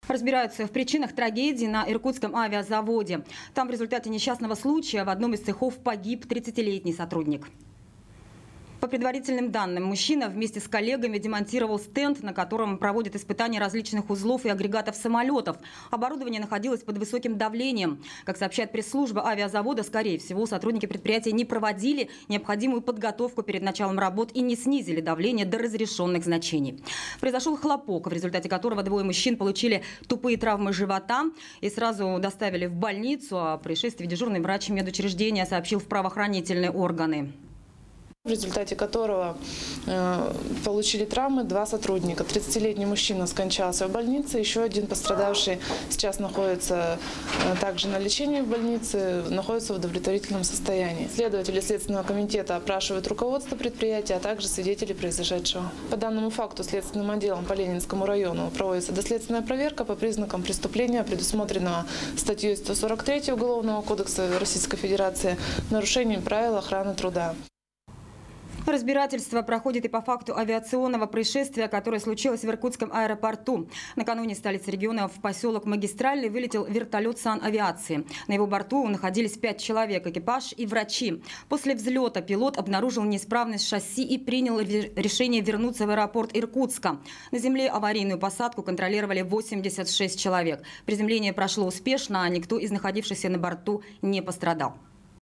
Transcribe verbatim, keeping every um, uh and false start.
Разбираются в причинах трагедии на Иркутском авиазаводе. Там в результате несчастного случая в одном из цехов погиб тридцатилетний сотрудник. По предварительным данным, мужчина вместе с коллегами демонтировал стенд, на котором проводят испытания различных узлов и агрегатов самолетов. Оборудование находилось под высоким давлением. Как сообщает пресс-служба авиазавода, скорее всего, сотрудники предприятия не проводили необходимую подготовку перед началом работ и не снизили давление до разрешенных значений. Произошел хлопок, в результате которого двое мужчин получили тупые травмы живота и сразу доставили в больницу. О происшествии дежурный врач медучреждения сообщил в правоохранительные органы. В результате которого э, получили травмы два сотрудника. тридцатилетний мужчина скончался в больнице, еще один пострадавший сейчас находится э, также на лечении в больнице, находится в удовлетворительном состоянии. Следователи Следственного комитета опрашивают руководство предприятия, а также свидетелей произошедшего. По данному факту Следственным отделом по Ленинскому району проводится доследственная проверка по признакам преступления, предусмотренного статьей сто сорок три Уголовного кодекса Российской Федерации, нарушением правил охраны труда. Разбирательство проходит и по факту авиационного происшествия, которое случилось в Иркутском аэропорту. Накануне столицы региона в поселок Магистральный вылетел вертолет санавиации. На его борту находились пять человек, экипаж и врачи. После взлета пилот обнаружил неисправность шасси и принял решение вернуться в аэропорт Иркутска. На земле аварийную посадку контролировали восемьдесят шесть человек. Приземление прошло успешно, а никто из находившихся на борту не пострадал.